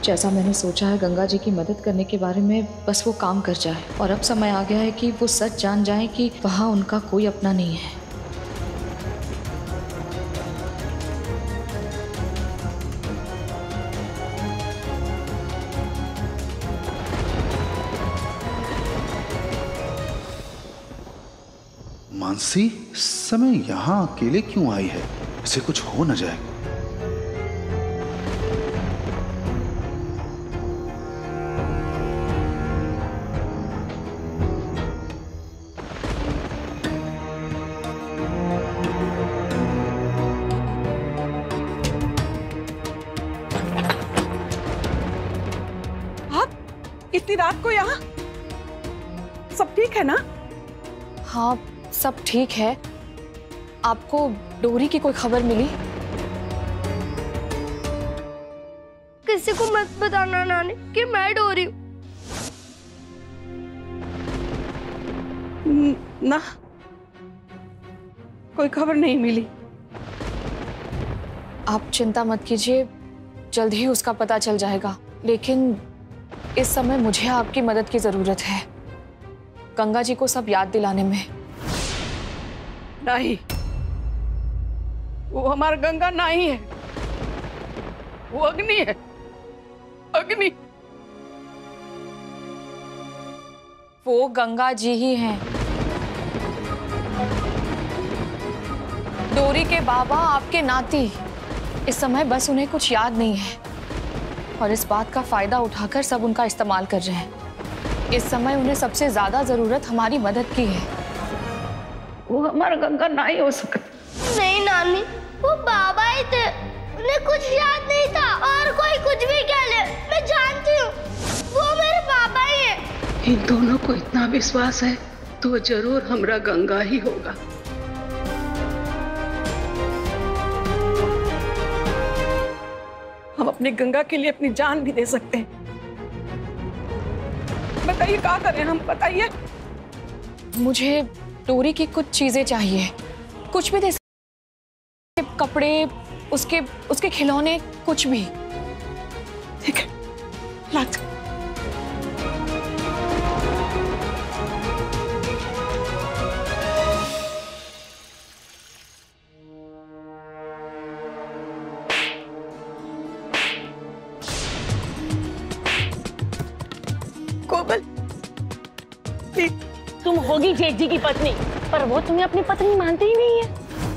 जैसा मैंने सोचा है गंगा जी की मदद करने के बारे में, बस वो काम कर जाए। और अब समय आ गया है कि वो सच जान जाए कि वहाँ उनका कोई अपना नहीं है। मानसी इस समय यहाँ अकेले क्यों आई है? इसे कुछ हो न जाए। इतनी रात को यहाँ? सब ठीक है ना? हाँ सब ठीक है। आपको डोरी की कोई खबर मिली? किसी को मत बताना नानी कि मैं डोरी हूँ। ना, कोई खबर नहीं मिली। आप चिंता मत कीजिए, जल्द ही उसका पता चल जाएगा। लेकिन इस समय मुझे आपकी मदद की जरूरत है, गंगा जी को सब याद दिलाने में। नहीं, वो हमारा गंगा नहीं है, वो अग्नि है। अग्नि। वो गंगा जी ही हैं। डोरी के बाबा आपके नाती। इस समय बस उन्हें कुछ याद नहीं है और इस बात का फायदा उठाकर सब उनका इस्तेमाल कर रहे हैं। इस समय उन्हें सबसे ज्यादा जरूरत हमारी मदद की है। वो हमारा गंगा नहीं हो सकता। नहीं नानी, वो बाबा ही थे, उन्हें कुछ याद नहीं था। और कोई कुछ भी कह ले, मैं जानती हूँ वो मेरे बाबा ही है। इन दोनों को इतना विश्वास है तो जरूर हमारा गंगा ही होगा। हम अपनी गंगा के लिए अपनी जान भी दे सकते हैं। बताइए क्या करें हम, बताइए। मुझे डोरी की कुछ चीजें चाहिए, कुछ भी दे सकते, कपड़े, उसके खिलौने, कुछ भी। ठीक है, लाज। कोमल, तुम होगी जेठ जी की पत्नी, पर वो तुम्हें अपनी पत्नी मानती ही नहीं है।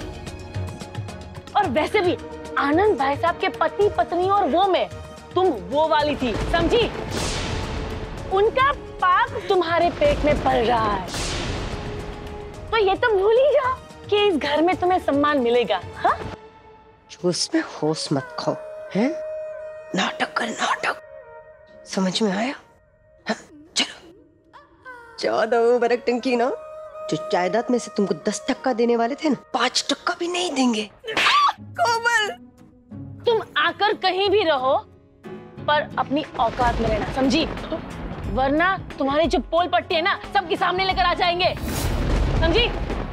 और वैसे भी आनंद भाई साहब के पति पत्नी और वो में तुम वो वाली थी, समझी? उनका पाप तुम्हारे पेट में पल रहा है, तो ये तो भूल ही जाओ कि इस घर में तुम्हें सम्मान मिलेगा। हाँ? जोश में होश मत खो, हैं? नाटक कर नाटक, समझ में आया? हाँ, चलो। 14 बरक टंकी ना, जो जायदाद में से तुमको 10% देने वाले थे ना, 5% भी नहीं देंगे। कोमल, तुम आकर कहीं भी रहो पर अपनी औकात में रहना, समझी? वरना तुम्हारी जो पोल पट्टी है ना, सबके सामने लेकर आ जाएंगे, समझी?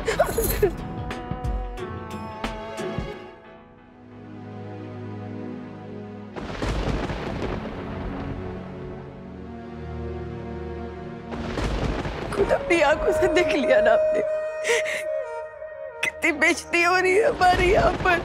खुद अपनी आंखों से देख लिया ना आपने, कितनी बेइज्जती हो रही है हमारी यहाँ पर।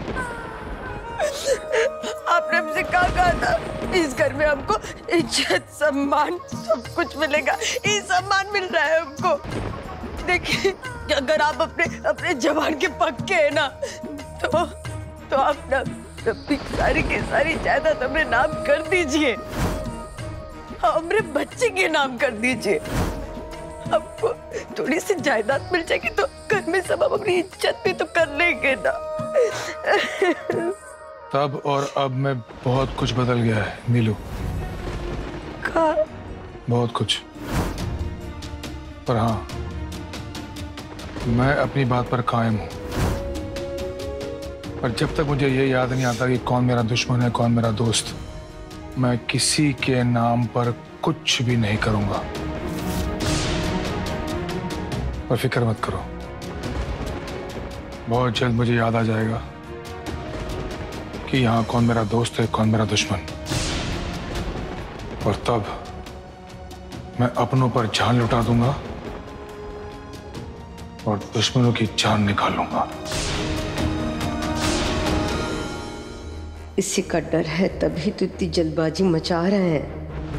आपने हमसे कहा था इस घर में हमको इज्जत सम्मान सब कुछ मिलेगा, ये सम्मान मिल रहा है हमको। देखिए, अगर आप अपने जवान के पक्के हैं ना, तो आप ना अपनी सारी की सारी जायदाद हमरे नाम कर दीजिए, हमरे बच्चे के नाम कर दीजिए। आपको थोड़ी सी जायदाद मिल जाएगी तो घर में सब अपनी इज्जत भी तो कर लेंगे ना। तब और अब में बहुत कुछ बदल गया है नीलू। बहुत कुछ। पर हाँ, मैं अपनी बात पर कायम हूं। पर जब तक मुझे ये याद नहीं आता कि कौन मेरा दुश्मन है कौन मेरा दोस्त, मैं किसी के नाम पर कुछ भी नहीं करूंगा। और फिक्र मत करो, बहुत जल्द मुझे याद आ जाएगा कि यहाँ कौन मेरा दोस्त है कौन मेरा दुश्मन। और तब मैं अपनों पर जान लुटा दूंगा और दुश्मनों की जान निकालूंगा। इसी का डर है, तभी तो इतनी जल्दबाजी मचा रहे हैं।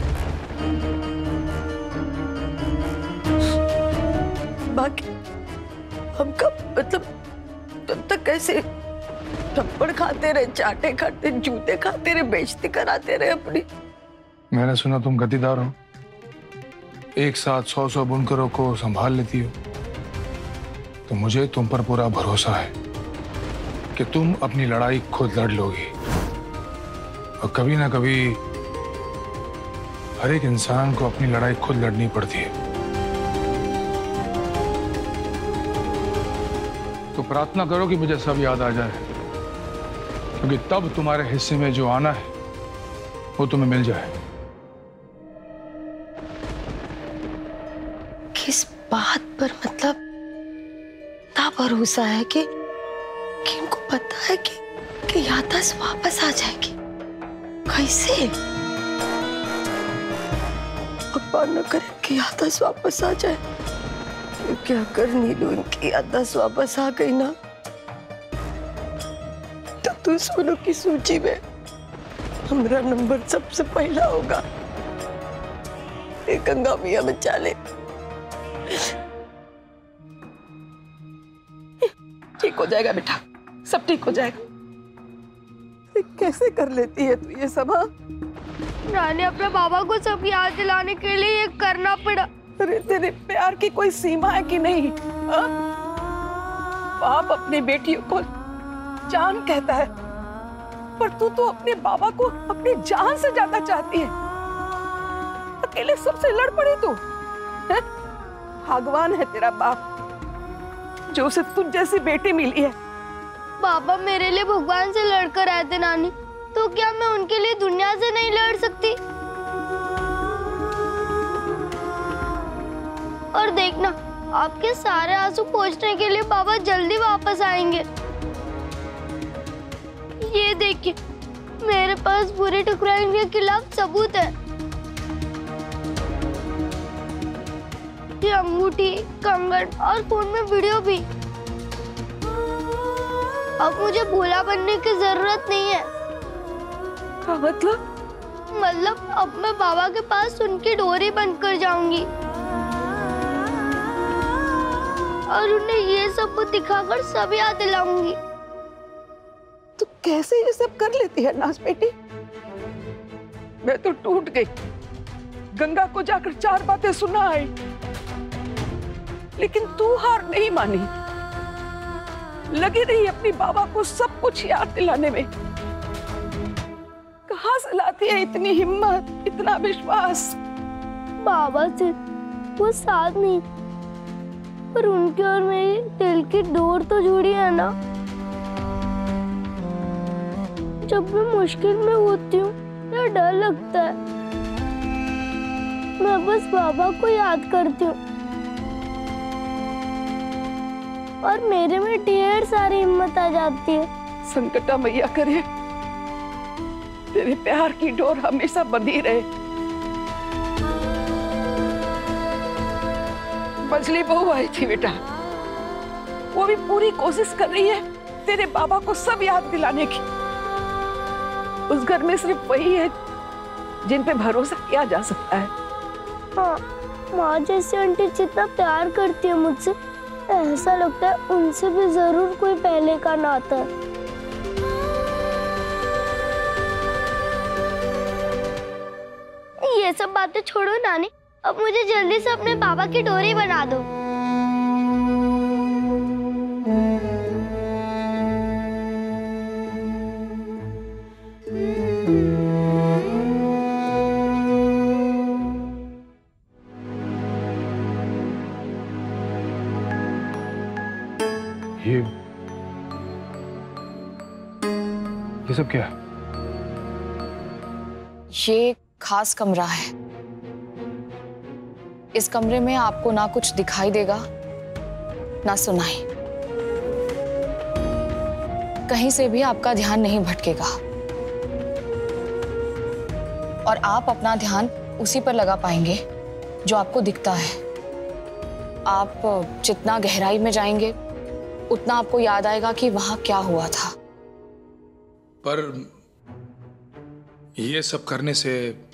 बाकी हम कब मतलब तब तक कैसे थप्पड़ खाते रहे, चाटे खाते, जूते खाते रहे, बेइज्जती कराते रहे अपनी। मैंने सुना तुम गद्दीदार हो, एक साथ 100 बुनकरों को संभाल लेती हो, तो मुझे तुम पर पूरा भरोसा है कि तुम अपनी लड़ाई खुद लड़ लोगी। और कभी ना कभी हर एक इंसान को अपनी लड़ाई खुद लड़नी पड़ती है। तो प्रार्थना करो कि मुझे सब याद आ जाए, क्योंकि तब तुम्हारे हिस्से में जो आना है वो तुम्हें मिल जाए। किस बात पर, मतलब इतना भरोसा है कि इनको पता है कि याददाश्त वापस आ जाएगी? कैसे? भगवान न करे कि याददाश्त वापस आ जाए। क्योंकि अगर नीलू इनकी याददाश्त वापस आ गई ना, तो दुश्मनों की सूची में हमारा नंबर सबसे पहला होगा। गंगा मिया बचा ले। ठीक हो जाएगा बेटा, सब ठीक हो जाएगा। कैसे कर लेती है तू ये सब? रानी, अपने बाबा को सब याद दिलाने के लिए ये करना पड़ा। अरे तेरे प्यार की कोई सीमा है कि नहीं? बाप अपने बेटियों को जान कहता है, पर तू तो अपने बाबा को अपनी जान से ज्यादा चाहती है। अकेले सबसे लड़ पड़ी तू। भगवान है तेरा बाप जो उसे तुझ जैसी बेटी मिली है। बाबा मेरे लिए भगवान से लड़कर आए थे नानी, तो क्या मैं उनके लिए दुनिया से नहीं लड़ सकती? और देखना, आपके सारे आंसू पोंछने के लिए बाबा जल्दी वापस आएंगे। ये देखिए, मेरे पास बुरे ठुकराइन के खिलाफ सबूत है। ये अंगूठी, कंगन और फोन में वीडियो भी। अब मुझे भोला बनने की जरूरत नहीं है। क्या मतलब? मतलब अब मैं बाबा के पास उनकी डोरी बनकर जाऊंगी और उन्हें ये सब दिखाकर सब याद दिलाऊंगी। तू कैसे ये सब कर लेती है नाज बेटी? मैं तो टूट गई। गंगा को जाकर 4 बातें सुना आई, लेकिन तू हार नहीं मानी। लगी रही अपनी बाबा को सब कुछ याद दिलाने में। कहाँ से लाती है इतनी हिम्मत, इतना विश्वास? बाबा से वो साथ नहीं, पर उनके और मेरी दिल की डोर तो जुड़ी है ना। जब मैं मुश्किल में होती हूँ तो डर लगता है। मैं बस बाबा को याद करती हूँ और मेरे में ढेर सारी हिम्मत आ जाती है। संकटा मैया करे तेरे प्यार की डोर हमेशा बंधी रहे। मछली बहू आई थी बेटा, वो भी पूरी कोशिश कर रही है तेरे बाबा को सब याद दिलाने की। उस घर में सिर्फ वही है जिन पे भरोसा किया जा सकता है। हाँ, माँ जैसी आंटी जितना प्यार करती है मुझसे, ऐसा लगता है उनसे भी जरूर कोई पहले का नाता है। ये सब बातें छोड़ो नानी, अब मुझे जल्दी से अपने बाबा की डोरी बना दो। ये सब क्या है? ये खास कमरा है। इस कमरे में आपको ना कुछ दिखाई देगा ना सुनाई। कहीं से भी आपका ध्यान नहीं भटकेगा। और आप अपना ध्यान उसी पर लगा पाएंगे जो आपको दिखता है। आप जितना गहराई में जाएंगे उतना आपको याद आएगा कि वहां क्या हुआ था। पर ये सब करने से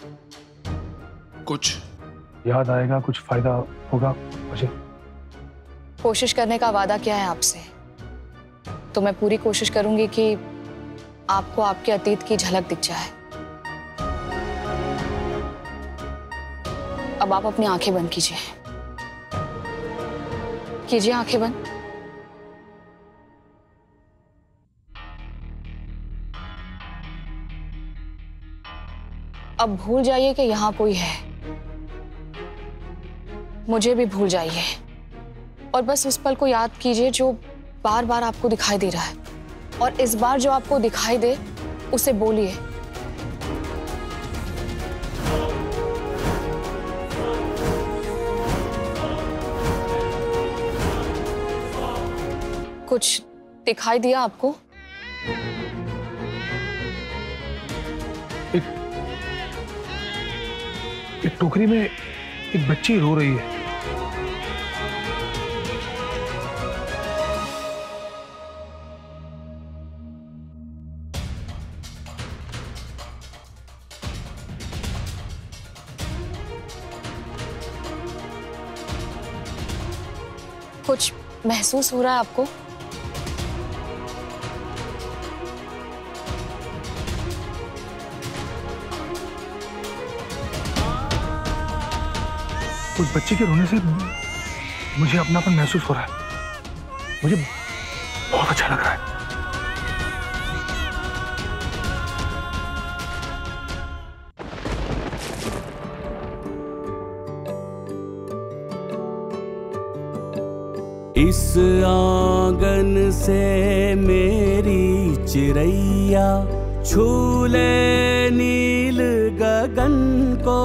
कुछ याद आएगा, कुछ फायदा होगा मुझे? कोशिश करने का वादा किया है आपसे, तो मैं पूरी कोशिश करूंगी कि आपको आपके अतीत की झलक दिख जाए। अब आप अपनी आंखें बंद कीजिए। कीजिए आंखें बंद। अब भूल जाइए कि यहां कोई है। मुझे भी भूल जाइए और बस उस पल को याद कीजिए जो बार बार आपको दिखाई दे रहा है। और इस बार जो आपको दिखाई दे उसे बोलिए। कुछ दिखाई दिया आपको? एक टोकरी में एक बच्ची रो रही है। कुछ महसूस हो रहा है आपको? उस बच्चे के रोने से मुझे अपनापन महसूस हो रहा है। मुझे बहुत अच्छा लग रहा है। इस आंगन से मेरी चिड़ैया छूले नील गगन को,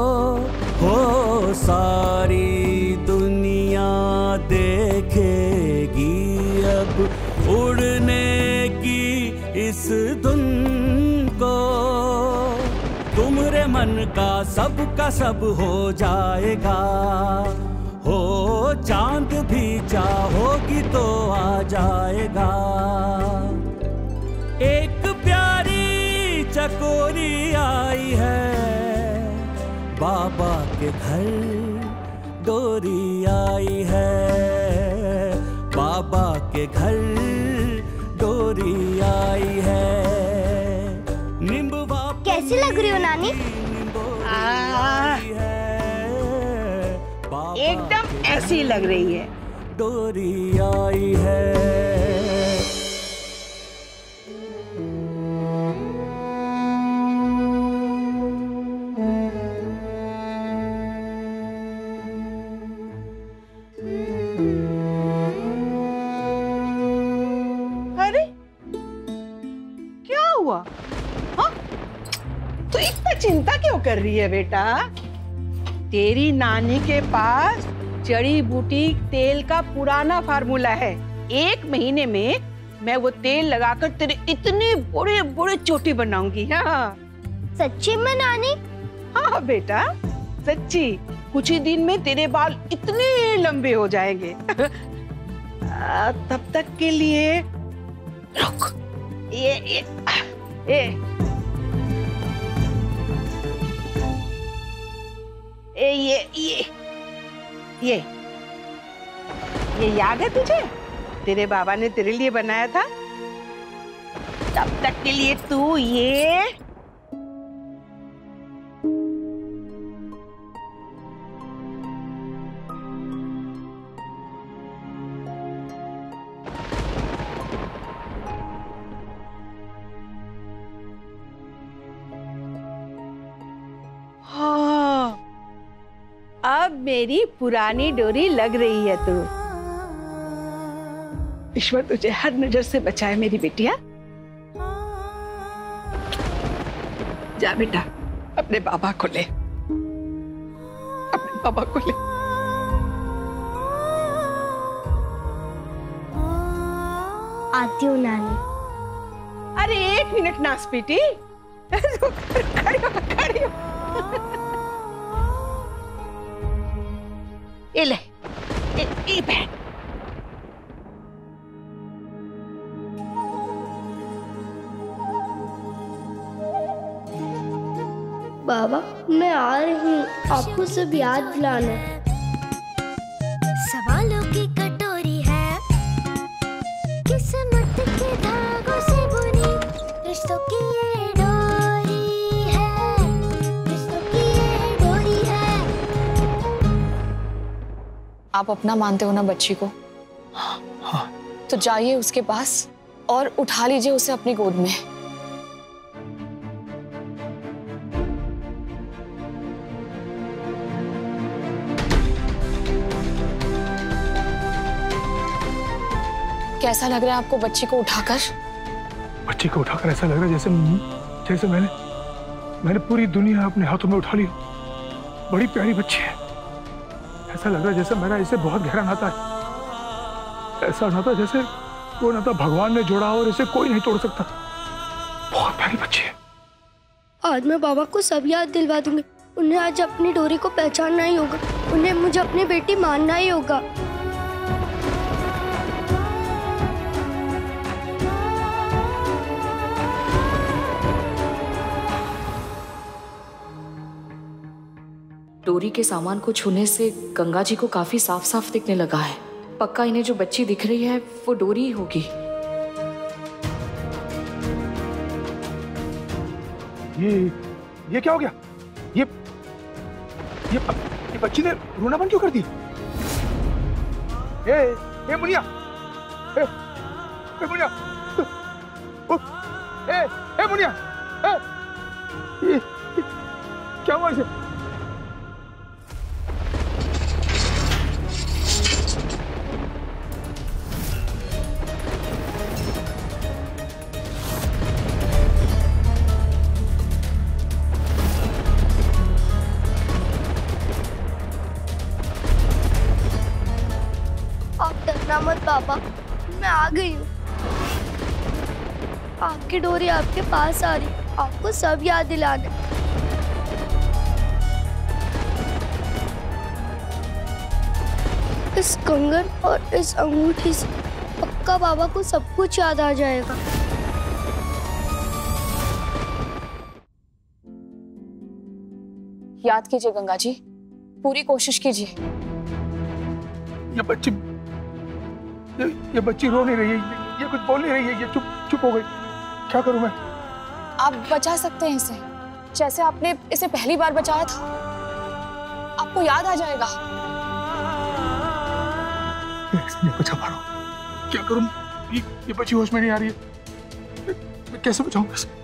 हो सारी दुनिया देखेगी अब उड़ने की इस धुन को। तुम्हारे मन का सब हो जाएगा, हो चांद भी चाहोगी तो आ जाएगा। एक प्यारी चकोरी आई है, बाबा के घर डोरी आई है, बाबा के घर डोरी आई है। निम्बुआ कैसी लग रही हो नानी? एकदम ऐसी लग रही है। डोरी आई है। अरे क्या हुआ? हाँ? तो इतना चिंता क्यों कर रही है बेटा? तेरी नानी के पास जड़ी बूटी तेल का पुराना फार्मूला है। 1 महीने में मैं वो तेल लगाकर तेरे इतने बड़े बड़े चोटी बनाऊंगी। हाँ सच्ची में नानी? हाँ बेटा सच्ची। कुछ ही दिन में तेरे बाल इतने लंबे हो जाएंगे। तब तक के लिए रुक। ये याद है तुझे? तेरे बाबा ने तेरे लिए बनाया था। तब तक के लिए तू ये अब मेरी पुरानी डोरी लग रही है। तू ईश्वर तुझे हर नजर से बचाए मेरी बेटिया। जा बेटा अपने बाबा को ले, अपने बाबा को ले। आती हूँ नानी। अरे 1 मिनट नास बेटी, खड़ी हो, खड़ी हो। ये ले, ये बहन। बाबा मैं आ रही हूँ, आपको सब याद दिलाना। सवालों की कटोरी है, किस्मत के धागों से बुनी, रिश्तों की ये डोरी है, रिश्तों की ये डोरी है। आप अपना मानते हो ना बच्ची को? हाँ। तो जाइए उसके पास और उठा लीजिए उसे अपनी गोद में। कैसा लग रहा है आपको बच्ची को उठाकर? बच्ची को उठाकर ऐसा लग रहा है जैसे मैंने पूरी दुनिया अपने हाथों में उठा ली। बड़ी प्यारी बच्ची है। ऐसा लग रहा है जैसे मेरा इसे बहुत गहरा नाता है। ऐसा नाता जैसे वो नाता भगवान ने जोड़ा और इसे कोई नहीं तोड़ सकता। बहुत प्यारी बच्ची है। आज मैं बाबा को सब याद दिलवा दूंगी। उन्हें आज अपनी डोरी को पहचानना ही होगा। उन्हें मुझे अपनी बेटी मानना ही होगा। डोरी के सामान को छूने से गंगा जी को काफी साफ साफ दिखने लगा है। पक्का इन्हें जो बच्ची दिख रही है वो डोरी ही होगी। ये क्या हो गया? ये बच्ची ने रोना बंद क्यों कर दी? ए मुनिया, ए मुनिया, ए मुनिया, क्या हुआ इसे? मत पापा, मैं आ गई हूँ। आपकी डोरी आपके पास आ रही, आपको सब याद दिलाना। इस कंगन और इस अंगूठी से पक्का बाबा को सब कुछ याद आ जाएगा। याद कीजिए गंगा जी, पूरी कोशिश कीजिए। ये बच्ची रो नहीं रही है, ये कुछ बोल नहीं रही है, ये चुप हो गई। क्या करूं मैं? आप बचा सकते हैं इसे, जैसे आपने इसे पहली बार बचाया था। आपको याद आ जाएगा। इसे नहीं बचा पा रहा हूं। क्या करूं? ये बच्ची होश में नहीं आ रही है। मैं कैसे बचाऊंगा इसे?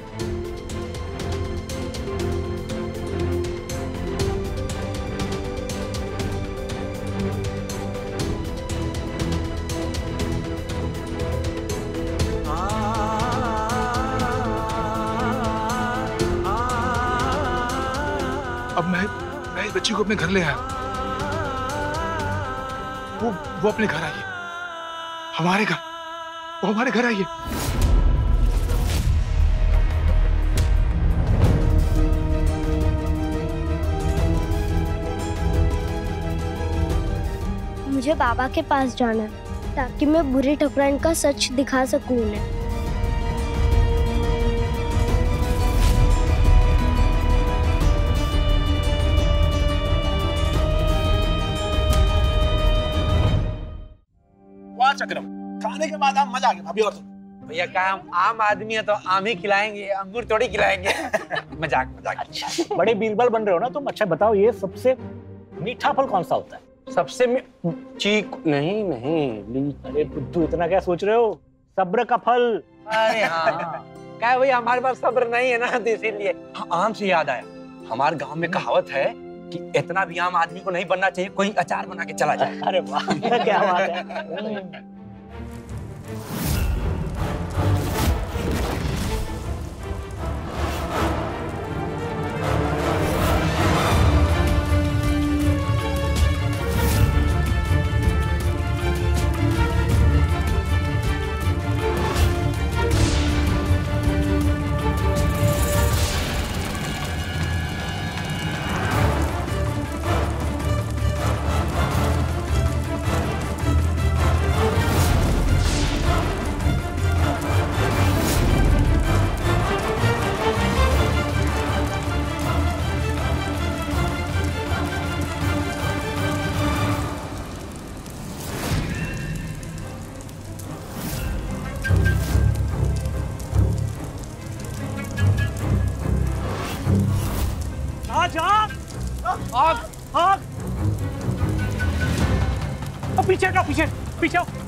अब मैं इस बच्ची को अपने घर ले आया। वो अपने घर आई है। हमारे घर, वो हमारे घर आई है। मुझे बाबा के पास जाना है ताकि मैं बुरे ठकुराइन का सच दिखा सकूं उन्हें। चक्रम खाने के बाद आप मजा आ गया भाभी। और भैया क्या हम आम आदमी है तो आम ही खिलाएंगे, अंगूर थोड़ी खिलाएंगे। मजाक। अच्छा बड़े बीरबल बन रहे हो ना तुम। अच्छा बताओ, ये सबसे मीठा फल कौन सा होता है? सबसे चीकू नहीं। अरे बुद्धू, इतना क्या सोच रहे हो? सब्र का फल। अरे हाँ क्या भैया, हमारे पास सब्र नहीं है ना, तो इसीलिए। हाँ, आम से याद आया, हमारे गांव में कहावत है कि इतना भी आम आदमी को नहीं बनना चाहिए, कोई अचार बना के चला जाए। अरे वाह, क्या बात है। पीछे का पीछे पीछे आओ।